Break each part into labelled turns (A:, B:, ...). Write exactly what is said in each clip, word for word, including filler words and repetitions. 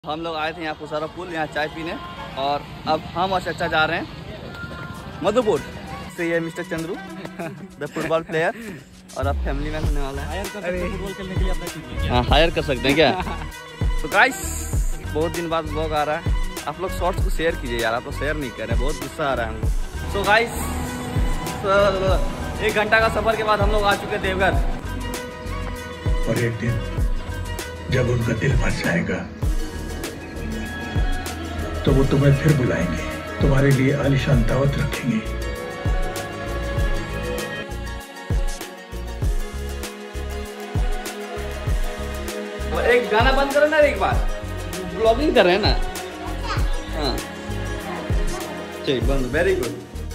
A: हम लोग आए थे यहाँ पुसारा पुल यहाँ चाय पीने और अब हम और चचा जा रहे हैं मधुपुर से। ये mister Chandru the football player और अब फैमिली मैन होने वाला है।
B: फुटबॉल खेलने के लिए अपना टीम में
A: हाँ हायर कर सकते हैं क्या? तो गाइस बहुत दिन बाद ब्लॉग आ रहा है। आप लोग शॉर्ट्स को शेयर कीजिए यार, आप लोग शेयर नहीं कर रहे, बहुत गुस्सा आ रहा है हमको। सो गाइस एक घंटा का सफर के बाद हम लोग आ चुके हैं देवघर।
C: और एक दिन जब उनका दिल मर जाएगा तो वो तुम्हें फिर बुलाएंगे, तुम्हारे लिए आलीशान दावत रखेंगे।
A: तो एक गाना बंद करो ना एक बार, ब्लॉगिंग कर रहे हैं ना। हाँ चलिए बंद, very good.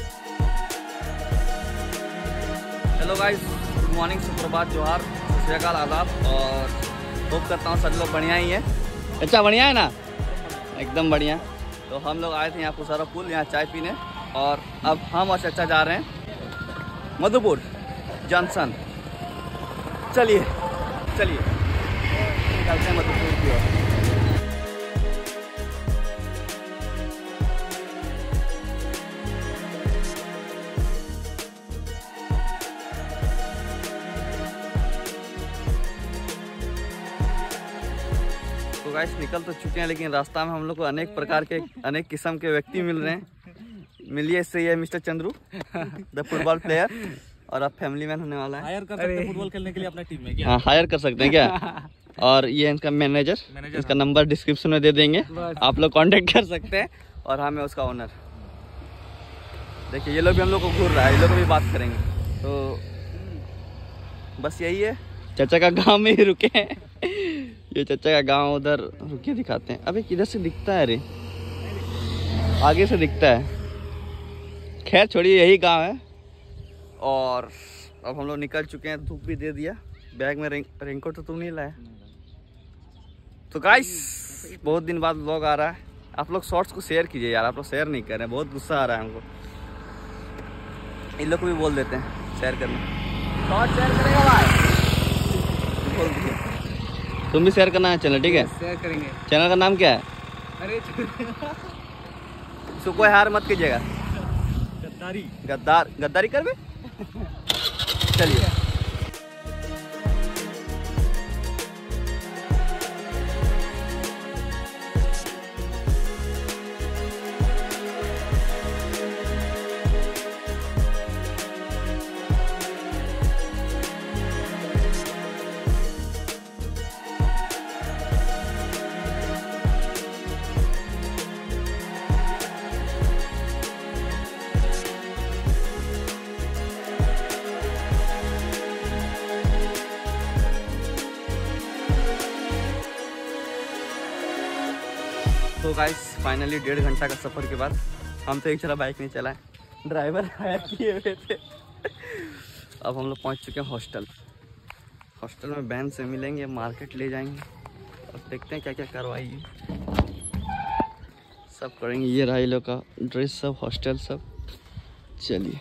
A: Hello guys, good morning, सुप्रभात, जोहार, सत श्री अकाल, आदाब और होप करता हूँ सब लोग बढ़िया ही है। अच्छा बढ़िया है ना, एकदम बढ़िया। तो हम लोग आए थे यहाँ पुसारा पुल यहाँ चाय पीने और अब हम और चचा जा रहे हैं मधुपुर जंक्शन। चलिए चलिए निकलते हैं मधुपुर की ओर। तो गाइस निकल तो चुके हैं, लेकिन रास्ता में हम लोग को अनेक प्रकार के अनेक किस्म के व्यक्ति मिल रहे हैं। मिलिए इससे ये mister Chandru the football player और अब फैमिली मैन होने वाला है।
B: हायर कर सकते हैं फुटबॉल खेलने के लिए अपना टीम में क्या?
A: हाँ हायर कर सकते हैं क्या? और ये इनका मैनेजर, इसका नंबर डिस्क्रिप्शन में दे देंगे, आप लोग कांटेक्ट कर सकते हैं। और हम है उसका ओनर। देखिए ये लोग भी हम लोग को घूर रहा है, ये लोग भी बात करेंगे। तो बस यही है, चचा का गाँव में ही रुके हैं। ये चचा का गांव उधर रुके दिखाते हैं। अबे किधर से दिखता है रे? आगे से दिखता है। खैर छोड़िए, यही गांव है। और अब हम लोग निकल चुके हैं, धूप भी दे दिया। बैग में रेनकोट तो तुम नहीं लाए। तो गाइस बहुत दिन बाद व्लॉग आ रहा है। आप लोग शॉर्ट्स को शेयर कीजिए यार, आप लोग शेयर नहीं कर रहे, बहुत गुस्सा आ रहा है हमको। इन लोग को भी बोल देते हैं शेयर करना। शॉर्ट शेयर करेगा भाई, बोल दीजिए। तुम भी शेयर करना है चैनल, ठीक है?
B: शेयर करेंगे।
A: चैनल का नाम क्या है?
B: अरे
A: सो कोई हार मत कीजिएगा।
B: गद्दारी
A: गद्दार गद्दारी करबे। चलिए तो गाइस फाइनली डेढ़ घंटा का सफ़र के बाद हम तो एक चला बाइक नहीं चलाए, ड्राइवर हायर किए हुए थे। अब हम लोग पहुंच चुके हैं हॉस्टल। हॉस्टल में बहन से मिलेंगे, मार्केट ले जाएंगे और देखते हैं क्या क्या कार्रवाई है, सब करेंगे। ये रहा ये लोग का ड्रेस सब, हॉस्टल सब। चलिए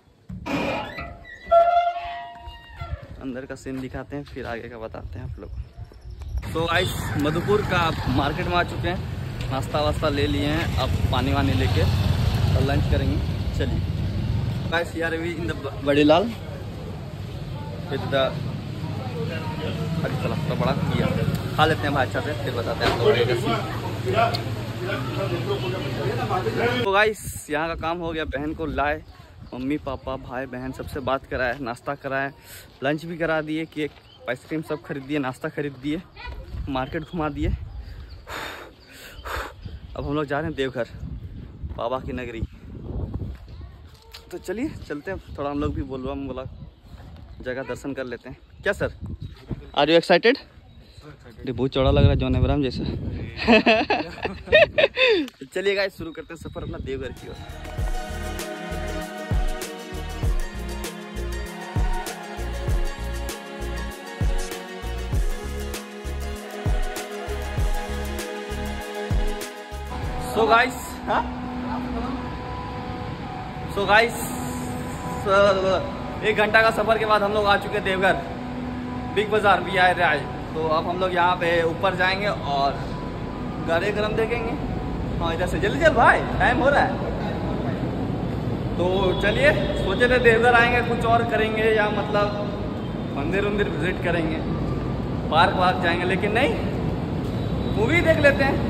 A: अंदर का सीन दिखाते हैं, फिर आगे का बताते हैं आप लोग। तो गाइस मधुपुर का मार्केट में आ चुके हैं, नाश्ता वास्ता ले लिए हैं, अब पानी वानी लेके और लंच करेंगे। चलिए गाइस यार अभी इन द बड़ी लाल विद द अरे चला तो बड़ा किया खा लेते हैं भाई, अच्छा से फिर बताते हैं आपको बड़े का। तो गाइस यहाँ का काम हो गया, बहन को लाए, मम्मी पापा भाई बहन सबसे बात कराए, नाश्ता कराए, लंच भी करा दिए, केक आइसक्रीम सब खरीद दिए, नाश्ता खरीद दिए, मार्केट घुमा दिए। अब हम लोग जा रहे हैं देवघर, बाबा की नगरी। तो चलिए चलते हैं, थोड़ा हम लोग भी बोलवा बोला जगह दर्शन कर लेते हैं। क्या सर, आर यू एक्साइटेड? बहुत चौड़ा लग रहा है जॉन अब्राहम जैसा। चलिए गाइस शुरू करते हैं सफर अपना देवघर की ओर। सो गाइस सो गाइस एक घंटा का सफर के बाद हम लोग आ चुके हैं देवघर। बिग बाजार भी आए रहे। तो अब हम लोग यहाँ पे ऊपर जाएंगे और गाड़ी गर्म देखेंगे। हाँ इधर से जल्दी चल भाई, टाइम हो रहा है। तो चलिए, सोचे थे देवघर आएंगे कुछ और करेंगे या मतलब मंदिर वंदिर विजिट करेंगे, पार्क वार्क जाएंगे, लेकिन नहीं, मूवी देख लेते हैं।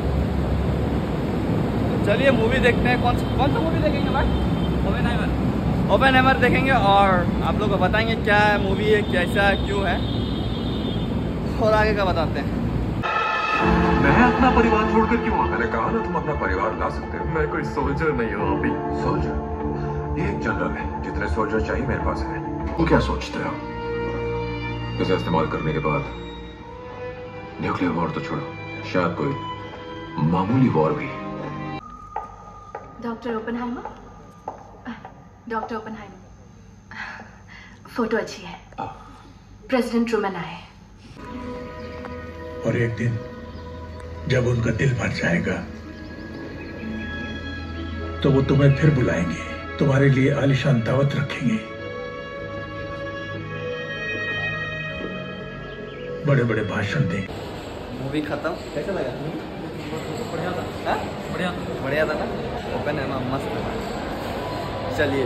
A: तो चलिए मूवी देखते हैं। कौन कौन सा मूवी देखेंगे भाई?
B: ओपेनहाइमर।
A: ओपेनहाइमर देखेंगे और आप लोग को बताएंगे क्या मूवी है, कैसा है, क्यों है, और आगे का बताते हैं।
D: मैं अपना परिवार छोड़कर क्यों आ? मैंने कहा ना तुम अपना परिवार ला सकते हो। मैं कोई सोल्जर नहीं हूँ अभी। सोल्जर? ये एक जनरल है, जितने सोल्जर चाहिए मेरे पास है। वो क्या सोचते हो? इसे इस्तेमाल करने के बाद न्यूक्लियर वॉर तो छोड़ो, शायद कोई मामूली वॉर भी।
E: Doctor Oppenheimer, doctor Oppenheimer, photo अच्छी है। प्रेसिडेंट ट्रूमैन आए।
C: और एक दिन जब उनका दिल भर जाएगा तो वो तुम्हें फिर बुलाएंगे, तुम्हारे लिए आलीशान दावत रखेंगे, बड़े बड़े भाषण देंगे।
A: मूवी खत्म, कैसा लगा?
B: बढ़िया था।
A: हाँ?
B: बढ़िया
A: बढ़िया था ना? ओपेनहाइमर मस्त था। चलिए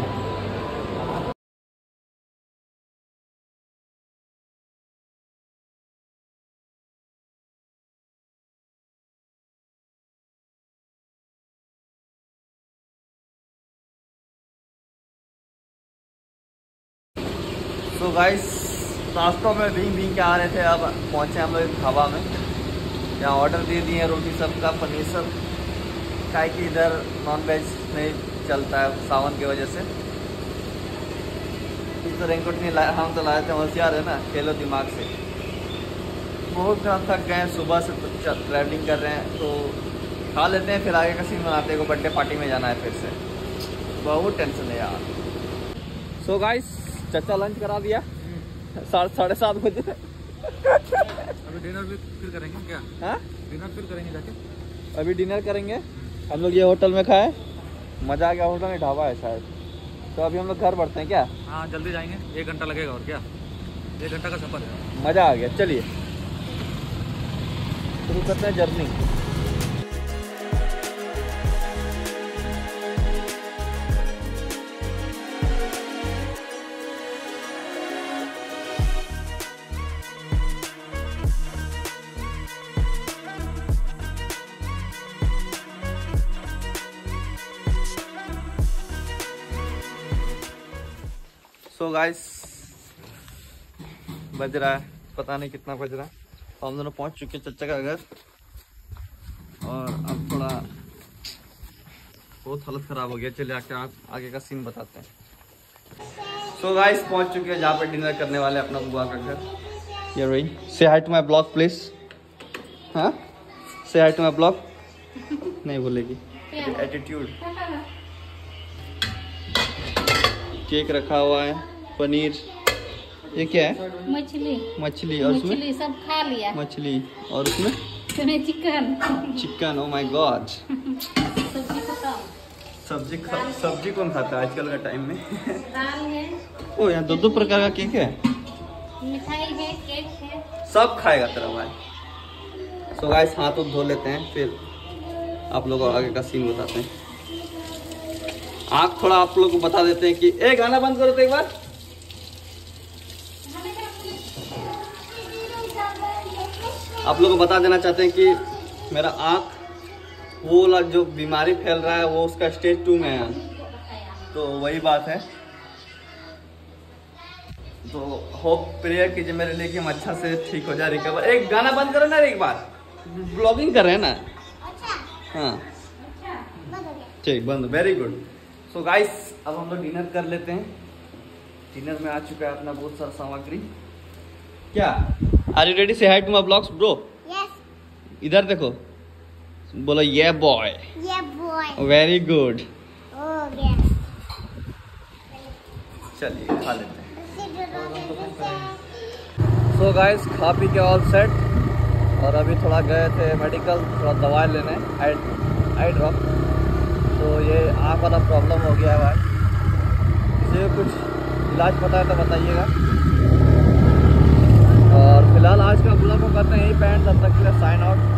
A: तो गाइस, रास्तों में भींग भींग के आ रहे थे, अब पहुंचे हम लोग ढाबा में। यहाँ ऑर्डर दे दिए रोटी सबका, पनीर सब, काहे कि इधर नॉन वेज नहीं चलता है सावन की वजह से। इस तो रेनकोट नहीं लाया, हम तो लाए थे, होशियार है ना, खेलो दिमाग से। बहुत ज़्यादा थक गए, सुबह से तो ट्रैवलिंग कर रहे हैं, तो खा लेते हैं, फिर आगे का सीन बनाते हैं। को बर्थडे पार्टी में जाना है फिर से, बहुत टेंशन है यार। सो गाइस, चाचा लंच करा दिया साढ़े साढ़े सात बजे।
B: अभी डिनर भी फिर करेंगे क्या?
A: हाँ,
B: डिनर फिर करेंगे जाके।
A: अभी डिनर करेंगे हम लोग। ये होटल में खाए, मज़ा आ गया। होटल में ढाबा है शायद। तो अभी हम लोग घर बढ़ते हैं क्या?
B: हाँ जल्दी जाएंगे, एक घंटा लगेगा और क्या, एक घंटा का सफर है।
A: मज़ा आ गया। चलिए शुरू करते हैं जर्नी। सो गाइस, बज रहा है, पता नहीं कितना बज रहा है, तो हम दोनों पहुंच चुके चच्चा का घर। और अब थोड़ा बहुत हालत खराब हो गया। चलिए आके आप आगे का सीन बताते हैं। सो गाइस, पहुंच चुके हैं जहाँ पे डिनर करने वाले, अपना बुआ का घर। ये रही। Say hi to my blog please. हाँ, say hi to my blog. नहीं बोलेगी, एटीट्यूड। केक रखा हुआ है, पनीर, ये क्या है?
F: मछली।
A: मछली, और उसमें
F: मछली सब खा लिया।
A: मछली, और उसमें
F: chicken.
A: Chicken. Oh my god.
F: सब्जी खत्म।
A: सब्जी खा, सब्जी कौन खाता है आजकल के टाइम में?
F: दाल है।
A: ओ यहाँ दो दो प्रकार का केक है,
F: मिठाई है, केक है,
A: सब खाएगा तेरा भाई। सो गाइस, हाथ धो लेते हैं, फिर आप लोगों को आगे का सीन बताते हैं। आँख थोड़ा आप लोग को बता देते हैं कि ए गाना बंद करो तो एक बार। आप लोग को बता देना चाहते हैं कि मेरा आँख वो वाला जो बीमारी फैल रहा है वो उसका स्टेज टू में है, तो वही बात है। तो होप प्रेयर कीजिए मेरे लिए कि हम अच्छा से ठीक हो जाए, रिकवर। एक गाना बंद करो ना एक बार, ब्लॉगिंग कर रहे हैं ना। हाँ ठीक, बंद, वेरी गुड। सो गाइस, अब हम लोग डिनर कर लेते हैं। डिनर में आ चुका है अपना बहुत सारा सामग्री। क्या are you ready? Say hi to my blogs bro. Yes. इधर देखो, बोलो ये बॉय। ये बॉय। Very good. चलिए खा लेते हैं। सो गाइस, खा पी के ऑल सेट, और अभी थोड़ा गए थे मेडिकल, थोड़ा दवाई लेने, आई आई ड्रॉप। तो ये आँख वाला प्रॉब्लम हो गया है भाई, इसे कुछ इलाज पता है तो बताइएगा। और फिलहाल आज का ब्लॉग को करते हैं यही पैंट, तब तक के लिए साइन आउट।